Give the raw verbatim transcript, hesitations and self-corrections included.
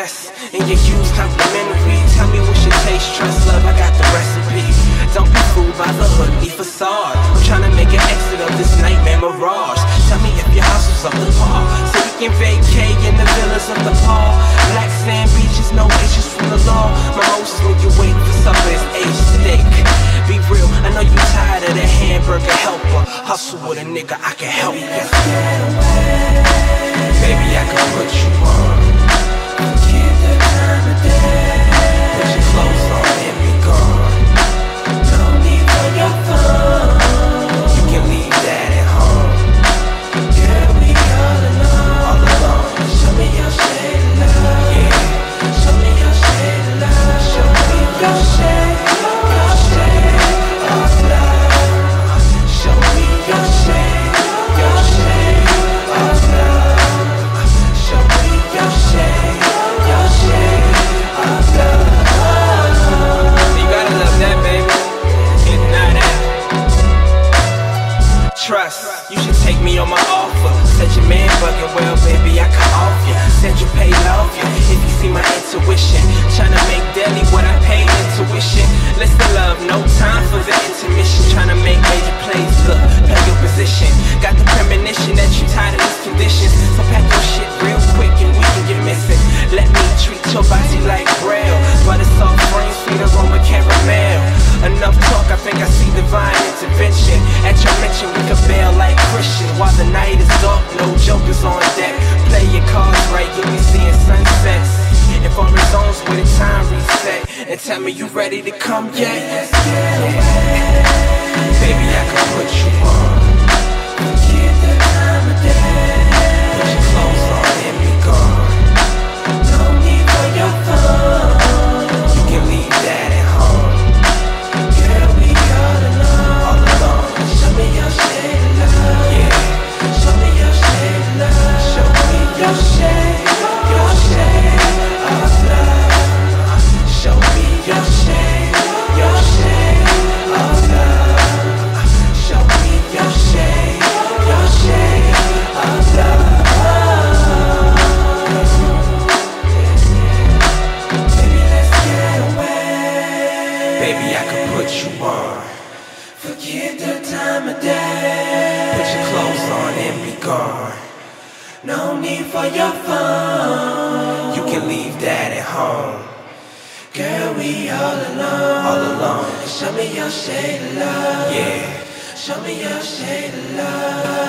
yes. And you use complimentary. Tell me what's your taste, trust, love, I got the recipe. Don't be fooled by the hoodie facade. I'm trying to make an exit of this nightmare mirage. Tell me if your house is up to par, so we can vacate in the villas of the Paul. Black sand beaches, no issues from the law. Mimosas when you wait for supper is aged steak. Be real, I know you tired of the hamburger helper. Hustle with a nigga, I can help you. Baby, I can put you on. Forget the time of day. Put your clothes on and be gone. No need for your phone. You can leave that at home. Girl, we all alone. All alone. Show me your shade of love. Yeah. Show me your shade of love. Show me your shade. Your shade of love. Show me your shade. Your shade of love. Show me your shade. Your shade of love. You gotta love that, baby. It's not that. Trust, you should take me on my offer. Said your man bugging, well, baby, I can off you. Said you pay love you, if you see my intuition. Tryna make daily what I pay intuition. Listen, love, no time for the intermission. Tryna make major plays, look, play your position. Got the premonition that you tired of these conditions. So pack your shit real quick and we can get missing. Let me treat your body like braille. Butter soft frame, sweet aroma caramel. Enough talk, I think I see divine intervention. At your mention, we can bail like Christian. While the night is dark, no jokers on deck. Play your cards right, you'll be seeing sunsets. And foreign zones where the time reset. And tell me you ready to come yet? Yeah. Baby, I can put you on. Forget the time of day. Put your clothes on and be gone. No need for your phone. You can leave that at home. Girl, we all alone. All alone. Show me your shade of love. Yeah. Show me your shade of love. Show me your shade. Your shade of love. Show me your shade. Your shade of love. Show me your shade. Your shade of love. Baby, let's get away. Baby, I can put you on. Forget the time of day. Put your clothes on and be gone. No need for your phone. You can leave that at home. Girl, we all alone. All alone. Show me your shade of love. Yeah. Show me your shade of love.